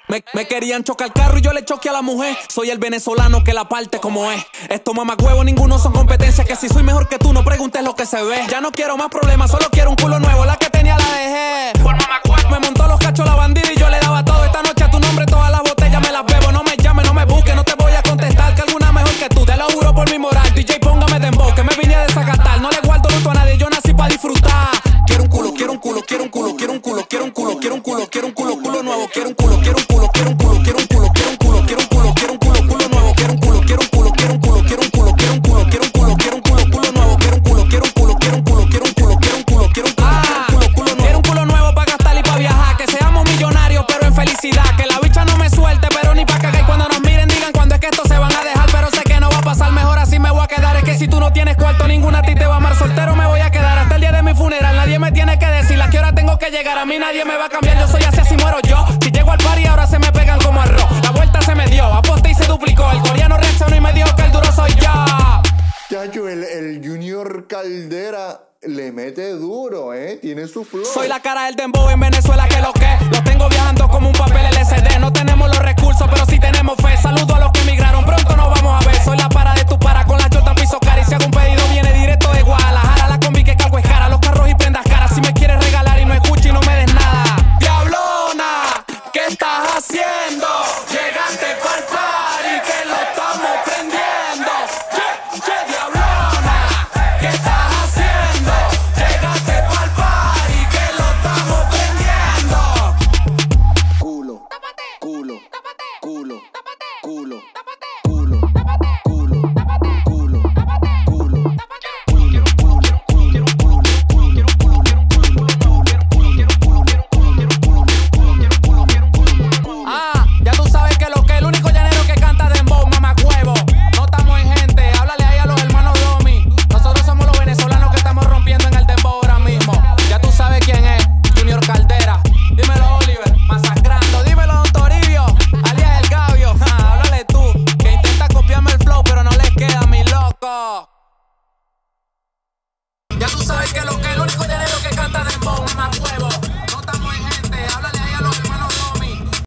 Me querían chocar el carro y yo le choqué a la mujer. Soy el venezolano que la parte como es. Estos mamagüevos ninguno son competencia. Que si soy mejor que tú no preguntes lo que se ve. Ya no quiero más problemas, solo quiero un culo nuevo. La que tenía la dejé. Me montó los cachos la bandida y yo le daba todo. Esta noche a tu nombre todas las botellas me las bebo. No me llames, no me busques, no te voy a contestar que alguna mejor que tú. Te lo juro por mi moral, DJ póngame dembow, que me vine a desacatar. No le guardo luto a nadie, yo nací para disfrutar. Quiero un culo, quiero un culo, quiero un culo, quiero un culo, quiero un culo, quiero un culo, quiero un culo, culo nuevo, quiero un culo, quiero un culo, quiero un culo, quiero un culo, quiero un culo, quiero un culo, quiero un culo, culo nuevo, quiero un culo, quiero un culo, quiero un culo, quiero un culo, quiero un culo, quiero un culo, quiero un culo, culo nuevo, quiero un culo, quiero un culo, quiero un culo, quiero un culo, quiero un culo, quiero un culo, culo nuevo. Quiero un culo nuevo para gastar y para viajar, que seamos millonarios pero en felicidad, que la bicha no me suelte pero ni pa' cagar y cuando nos miren digan cuando es que esto se van a dejar, pero sé que no va a pasar, mejor así me voy a quedar. Es que si tú no tienes cuarto ninguna a ti te va a amar, soltero me voy a quedar hasta el día de mi funeral. Nadie me tiene que decir a qué hora tengo que llegar, a mí nadie me va a cambiar, yo soy así muero yo. Si llego al party ahora se me pegan como arroz, la vuelta se me dio, aposté y se duplicó, el coreano reaccionó y me dijo que el duro soy yo. Chacho, el Junior Caldera le mete duro, tiene su flow. Soy la cara del dembow en Venezuela, que lo que los tengo viajando como un papel LCD. No tenemos los recursos, pero sí tenemos fe. Saludo a los que emigraron, pronto nos vamos a ver. Soy la para de tu para con la chota piso cara y si hago un pedido